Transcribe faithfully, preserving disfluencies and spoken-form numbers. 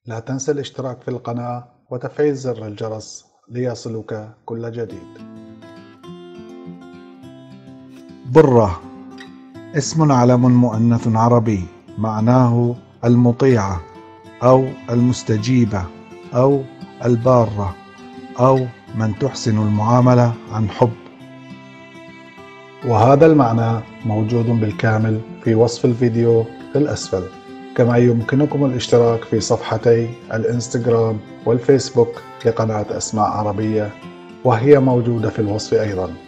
لا تنسى الاشتراك في القناة وتفعيل زر الجرس ليصلك كل جديد. برة اسم علم مؤنث عربي معناه المطيعة أو المستجيبة أو البارة أو من تحسن المعاملة عن حب، وهذا المعنى موجود بالكامل في وصف الفيديو في الأسفل. كما يمكنكم الاشتراك في صفحتي الانستغرام والفيسبوك لقناة أسماء عربية، وهي موجودة في الوصف أيضا.